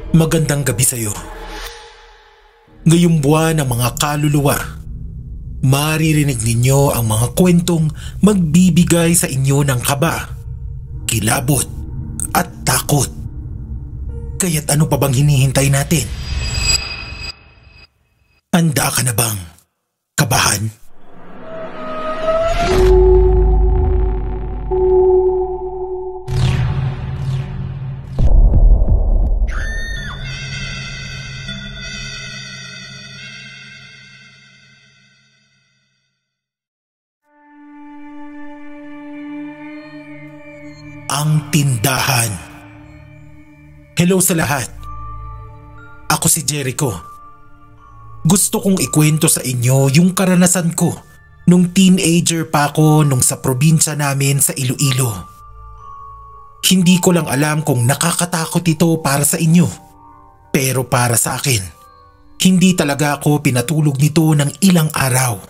Magandang gabi sa iyo. Ngayong buwan ng mga kaluluwa, maririnig ninyo ang mga kwentong magbibigay sa inyo ng kaba, kilabot at takot. Kaya't ano pa bang hinihintay natin? Handa ka na bang kabahan? Ang tindahan. Hello sa lahat. Ako si Jericho. Gusto kong ikwento sa inyo yung karanasan ko nung teenager pa ako nung sa probinsya namin sa Iloilo. Hindi ko lang alam kung nakakatakot ito para sa inyo. Pero para sa akin, hindi talaga ako pinatulog nito ng ilang araw.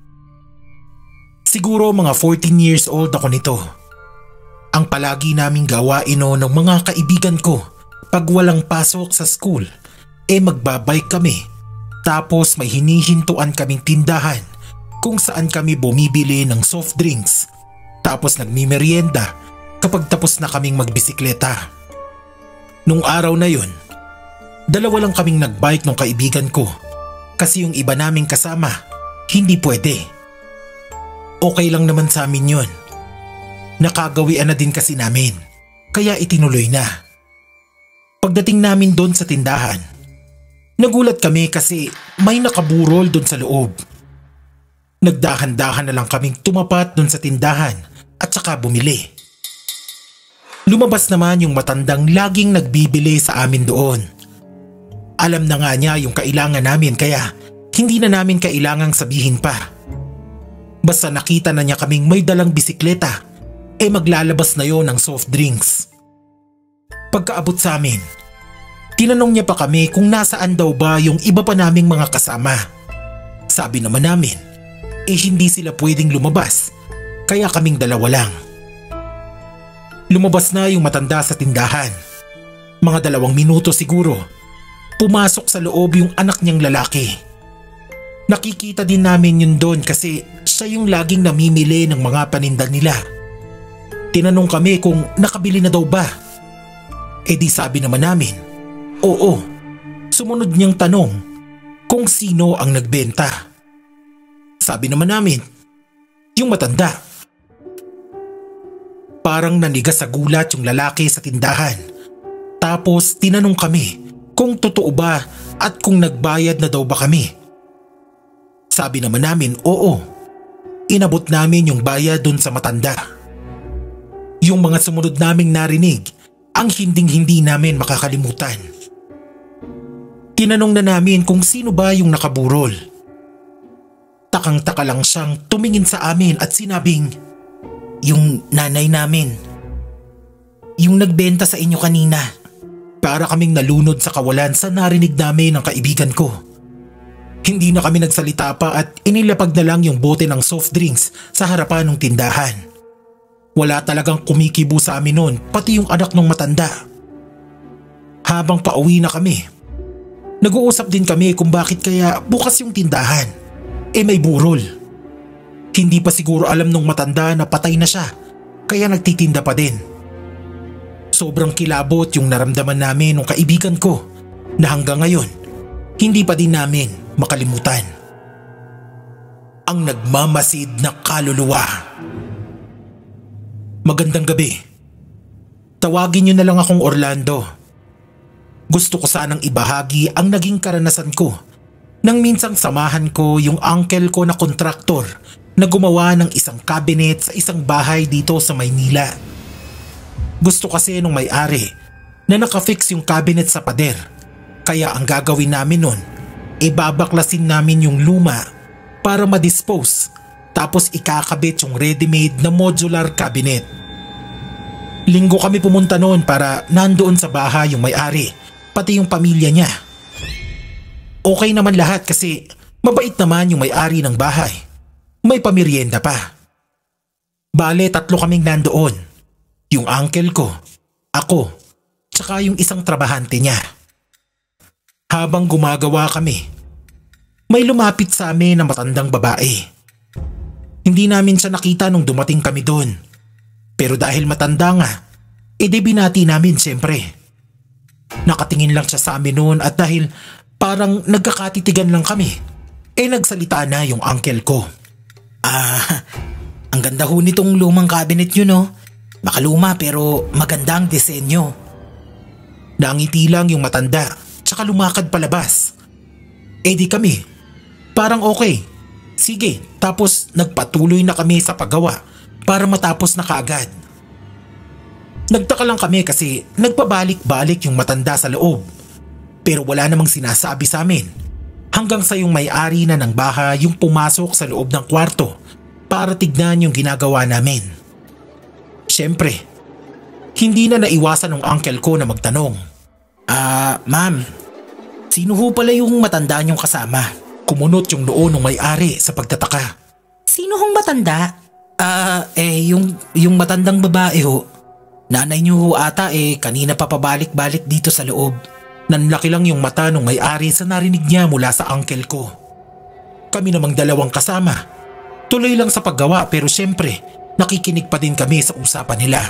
Siguro mga 14 years old ako nito. Ang palagi naming gawain ng mga kaibigan ko pag walang pasok sa school, magbabike kami. Tapos may hinihintuan kaming tindahan kung saan kami bumibili ng soft drinks. Tapos nagmimerienda kapag tapos na kaming magbisikleta. Nung araw na yun, dalawa lang kaming nagbike ng kaibigan ko kasi yung iba naming kasama hindi pwede. Okay lang naman sa amin yun. Nakagawian na din kasi namin, kaya itinuloy na. Pagdating namin doon sa tindahan, nagulat kami kasi may nakaburol doon sa loob. Nagdahan-dahan na lang kaming tumapat doon sa tindahan at saka bumili. Lumabas naman yung matandang laging nagbibili sa amin doon. Alam na nga niya yung kailangan namin kaya hindi na namin kailangang sabihin pa. Basta nakita na niya kaming may dalang bisikleta, maglalabas na yon ng soft drinks. Pagkaabot sa amin, tinanong niya pa kami kung nasaan daw ba yung iba pa naming mga kasama. Sabi naman namin, hindi sila pwedeng lumabas, kaya kaming dalawa lang. Lumabas na yung matanda sa tindahan. Mga 2 minuto siguro, pumasok sa loob yung anak niyang lalaki. Nakikita din namin yun doon kasi siya yung laging namimili ng mga paninda nila. Tinanong kami kung nakabili na daw ba. Di sabi naman namin, oo. Sumunod niyang tanong kung sino ang nagbenta. Sabi naman namin, yung matanda. Parang nanigas sa gulat yung lalaki sa tindahan. Tapos tinanong kami kung totoo ba at kung nagbayad na daw ba kami. Sabi naman namin, oo. Inabot namin yung bayad dun sa matanda. Yung mga sumunod naming narinig ang hinding-hindi namin makakalimutan. Tinanong na namin kung sino ba yung nakaburol. Takang-taka lang siyang tumingin sa amin at sinabing, yung nanay namin. Yung nagbenta sa inyo kanina. Para kaming nalunod sa kawalan sa narinig namin ng kaibigan ko. Hindi na kami nagsalita pa at inilapag na lang yung bote ng soft drinks sa harapan ng tindahan. Wala talagang kumikibo sa amin noon, pati yung anak ng matanda. Habang pauwi na kami, nag-uusap din kami kung bakit kaya bukas yung tindahan. May burol. Hindi pa siguro alam nung matanda na patay na siya, kaya nagtitinda pa din. Sobrang kilabot yung naramdaman namin ng kaibigan ko na hanggang ngayon, hindi pa din namin makalimutan. Ang nagmamasid na kaluluwa. Magandang gabi. Tawagin niyo na lang akong Orlando. Gusto ko sanang ibahagi ang naging karanasan ko nang minsang samahan ko yung uncle ko na contractor na gumawa ng isang cabinet sa isang bahay dito sa Maynila. Gusto kasi nung may-ari na nakafix yung cabinet sa pader, kaya ang gagawin namin nun, babaklasin namin yung luma para ma-dispose. Tapos ikakabit yung ready-made na modular cabinet. Linggo kami pumunta noon para nandoon sa bahay yung may-ari, pati yung pamilya niya. Okay naman lahat kasi mabait naman yung may-ari ng bahay. May pamerienda pa. Bale, 3 kaming nandoon. Yung uncle ko, ako, tsaka yung isang trabahante niya. Habang gumagawa kami, may lumapit sa amin na matandang babae. Hindi namin siya nakita nung dumating kami doon. Pero dahil matanda nga, edi binati namin siyempre. Nakatingin lang siya sa amin noon at dahil parang nagkakatitigan lang kami, nagsalita na yung uncle ko. Ang ganda ho nitong lumang cabinet nyo, no? Makaluma pero maganda ang disenyo. Nangiti lang yung matanda, tsaka lumakad palabas. Di kami, parang okay. Sige, tapos nagpatuloy na kami sa paggawa para matapos na kaagad. Nagtaka lang kami kasi nagpabalik-balik yung matanda sa loob. Pero wala namang sinasabi sa amin. Hanggang sa yung may-ari na ng bahay yung pumasok sa loob ng kwarto para tignan yung ginagawa namin. Siyempre, hindi na naiwasan ng uncle ko na magtanong. Ma'am, sino ho pala yung matanda niyong kasama? Kumunot yung noo ng may-ari sa pagtataka. Sino hong matanda? Yung matandang babae ho. Nanay niyo ho ata kanina pa pabalik-balik dito sa loob. Nanlaki lang yung mata ng may-ari sa narinig niya mula sa uncle ko. Kami namang dalawang kasama. Tuloy lang sa paggawa pero siyempre nakikinig pa din kami sa usapan nila.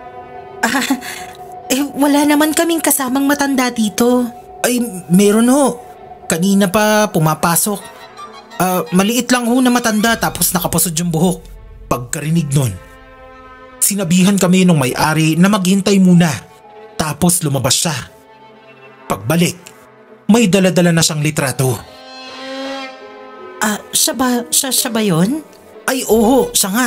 Wala naman kaming kasamang matanda dito. Ay, meron ho. Kanina pa pumapasok. Maliit lang ho na matanda tapos nakapusod yung buhok. Pagkarinig nun, sinabihan kami ng may-ari na maghintay muna tapos lumabas siya. Pagbalik, may dala-dala na siyang litrato. Siya ba yun? Ay oo, siya nga.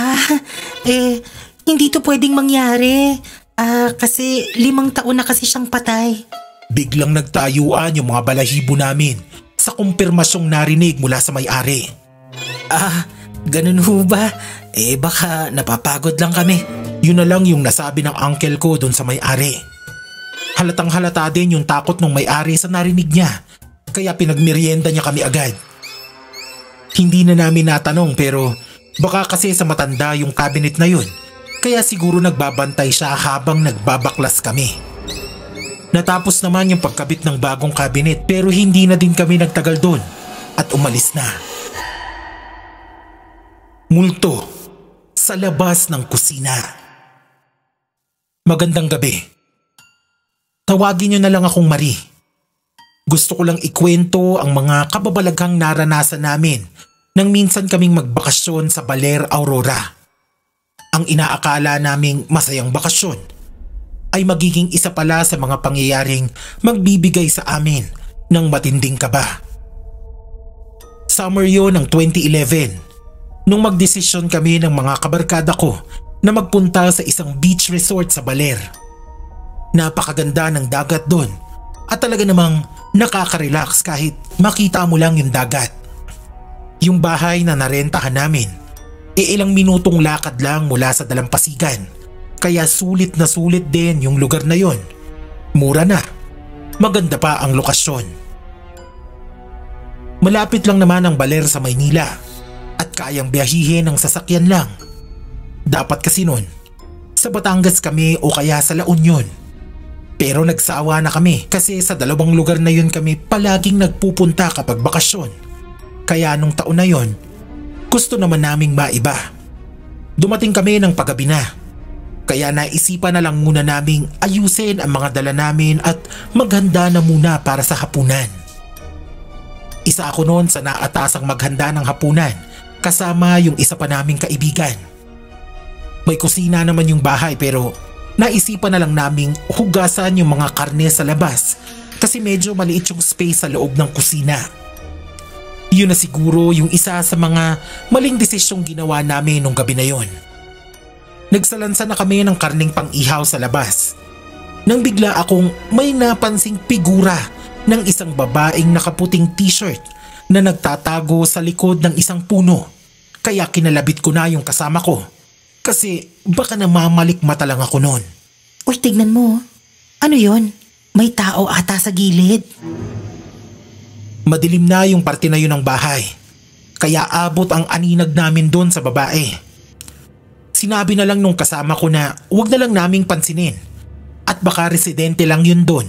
Hindi to pwedeng mangyari. Kasi 5 taon na kasi siyang patay. Biglang nagtayuan yung mga balahibo namin sa kumpirmasyong narinig mula sa may-ari. Ganun ho ba? Baka napapagod lang kami. Yun na lang yung nasabi ng uncle ko doon sa may-ari. Halatang halata din yung takot ng may-ari sa narinig niya, kaya pinagmerienda niya kami agad. Hindi na namin natanong pero baka kasi sa matanda yung cabinet na yun, kaya siguro nagbabantay siya habang nagbabaklas kami. Natapos naman yung pagkabit ng bagong cabinet pero hindi na din kami nagtagal doon at umalis na. Multo sa labas ng kusina. Magandang gabi. Tawagin niyo na lang akong Marie. Gusto ko lang ikwento ang mga kababalaghang naranasan namin nang minsan kaming magbakasyon sa BALER AURORA. Ang inaakala naming masayang bakasyon ay magiging isa pala sa mga pangyayaring magbibigay sa amin ng matinding kaba. Summer yon ng 2011 nung magdesisyon kami ng mga kabarkada ko na magpunta sa isang beach resort sa BALER. Napakaganda ng dagat doon at talaga namang nakaka-relax kahit makita mo lang yung dagat. Yung bahay na narentahan namin, ilang minutong lakad lang mula sa dalampasigan, kaya sulit na sulit din yung lugar na yon. Mura na, maganda pa ang lokasyon. Malapit lang naman ang BALER sa Maynila at kayang biyahihin ng sasakyan lang. Dapat kasi nun, sa Batangas kami o kaya sa La Union. Pero nagsawa na kami kasi sa dalawang lugar na yun kami palaging nagpupunta kapag bakasyon. Kaya nung taon na yun, gusto naman naming maiba. Dumating kami ng paggabi na. Kaya naisipan na lang muna naming ayusin ang mga dala namin at maghanda na muna para sa hapunan. Isa ako noon sa naatasang maghanda ng hapunan kasama yung isa pa naming kaibigan. May kusina naman yung bahay pero naisipan na lang naming hugasan yung mga karne sa labas kasi medyo maliit yung space sa loob ng kusina. Yun na siguro yung isa sa mga maling desisyong ginawa namin nung gabi na yon. Nagsalansa na kami ng karneng pang-ihaw sa labas. Nang bigla akong may napansing figura ng isang babaeng nakaputing t-shirt na nagtatago sa likod ng isang puno. Kaya kinalabit ko na yung kasama ko. Kasi baka namamalikmata lang ako noon. Uy, tignan mo. Ano yon? May tao ata sa gilid. Madilim na yung parte na yun ng bahay. Kaya abot ang aninag namin doon sa babae. Sinabi na lang nung kasama ko na huwag na lang naming pansinin. At baka residente lang yun doon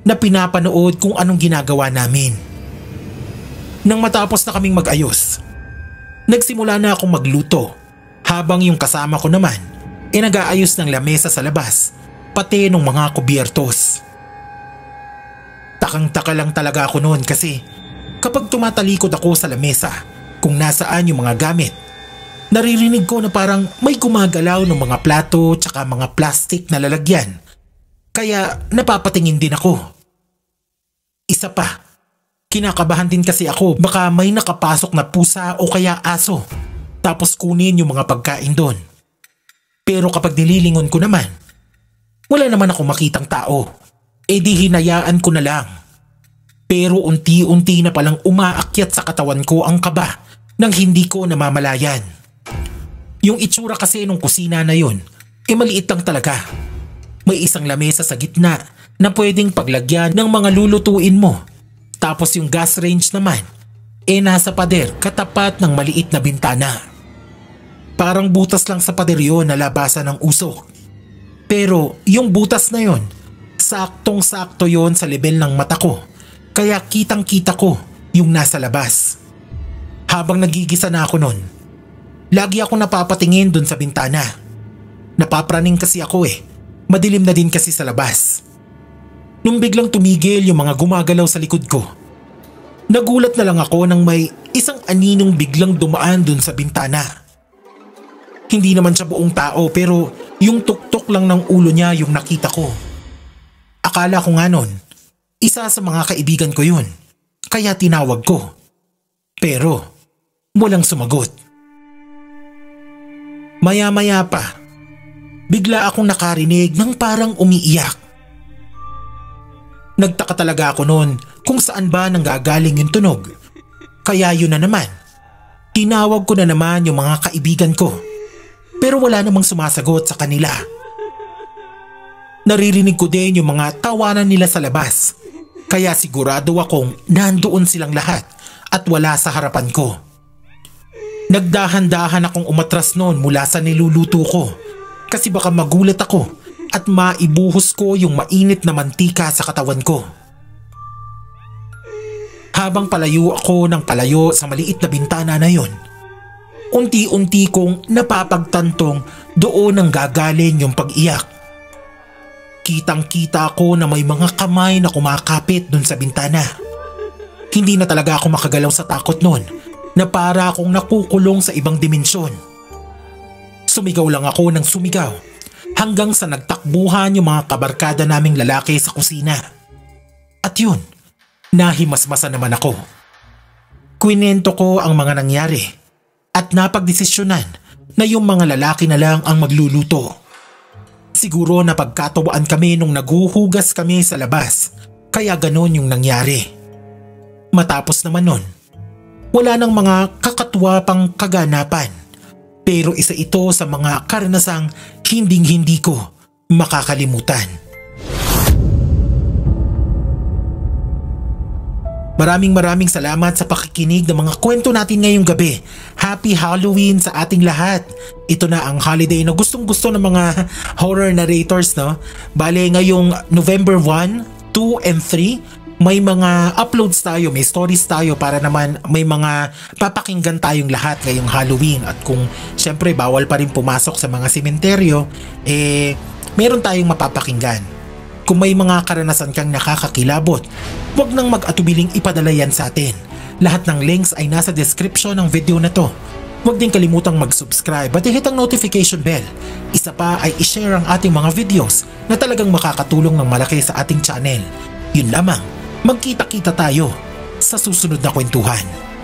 na pinapanood kung anong ginagawa namin. Nang matapos na kaming mag-ayos, nagsimula na akong magluto habang yung kasama ko naman nag-aayos ng lamesa sa labas pati ng mga kubyertos. Takang-taka lang talaga ako noon kasi kapag tumatalikod ako sa lamesa kung nasaan yung mga gamit, naririnig ko na parang may gumagalaw ng mga plato tsaka mga plastic na lalagyan. Kaya napapatingin din ako. Isa pa, kinakabahan din kasi ako baka may nakapasok na pusa o kaya aso tapos kunin yung mga pagkain doon. Pero kapag nililingon ko naman, wala naman ako makitang tao. E di hinayaan ko na lang. Pero unti-unti na palang umaakyat sa katawan ko ang kaba nang hindi ko namamalayan. Yung itsura kasi nung kusina na yun, maliit lang talaga. May isang lamesa sa gitna na pwedeng paglagyan ng mga lulutuin mo. Tapos yung gas range naman, nasa pader katapat ng maliit na bintana. Parang butas lang sa pader yun na labasan ng usok. Pero yung butas na yun, saktong-sakto yun sa level ng mata ko. Kaya kitang-kita ko yung nasa labas. Habang nagigisa na ako nun, lagi ako napapatingin dun sa bintana. Napapraning kasi ako Madilim na din kasi sa labas. Nung biglang tumigil yung mga gumagalaw sa likod ko, nagulat na lang ako nang may isang aninong biglang dumaan dun sa bintana. Hindi naman siya buong tao pero yung tuktok lang ng ulo niya yung nakita ko. Akala ko nga nun, isa sa mga kaibigan ko yun, kaya tinawag ko. Pero walang sumagot. Maya-maya pa, bigla akong nakarinig ng parang umiiyak. Nagtaka talaga ako noon kung saan ba nanggagaling yung tunog. Kaya yun na naman, tinawag ko na naman yung mga kaibigan ko. Pero wala namang sumasagot sa kanila. Naririnig ko din yung mga tawanan nila sa labas. Kaya sigurado akong nandoon silang lahat at wala sa harapan ko. Nagdahan-dahan akong umatras noon mula sa niluluto ko. Kasi baka magulat ako at maibuhos ko yung mainit na mantika sa katawan ko. Habang palayo ako ng palayo sa maliit na bintana na yon, unti-unti kong napapagtantong doon ang gagaling yung pag-iyak. Kitang-kita ko na may mga kamay na kumakapit dun sa bintana. Hindi na talaga ako makagalaw sa takot noon na para akong nakukulong sa ibang dimensyon. Sumigaw lang ako ng sumigaw hanggang sa nagtakbuhan yung mga kabarkada naming lalaki sa kusina. At yun, nahimasmasa naman ako. Kwinento ko ang mga nangyari at napagdesisyonan na yung mga lalaki na lang ang magluluto. Siguro napagkatawaan kami nung naguhugas kami sa labas, kaya ganon yung nangyari. Matapos naman nun, wala nang mga kakatwa pang kaganapan, pero isa ito sa mga karanasang hinding-hindi ko makakalimutan. Maraming salamat sa pakikinig ng mga kwento natin ngayong gabi. Happy Halloween sa ating lahat. Ito na ang holiday na gustong-gusto ng mga horror narrators, no? Bale, ngayong November 1, 2, and 3, may mga uploads tayo, may stories tayo para naman may mga papakinggan tayong lahat ngayong Halloween. At kung syempre bawal pa rin pumasok sa mga sementeryo, meron tayong mapapakinggan. Kung may mga karanasan kang nakakakilabot, huwag nang mag-atubiling ipadala yan sa atin. Lahat ng links ay nasa description ng video na to. Huwag din kalimutang mag-subscribe at i-hit ang notification bell. Isa pa ay i-share ang ating mga videos na talagang makakatulong ng malaki sa ating channel. Yun lamang, magkita-kita tayo sa susunod na kwentuhan.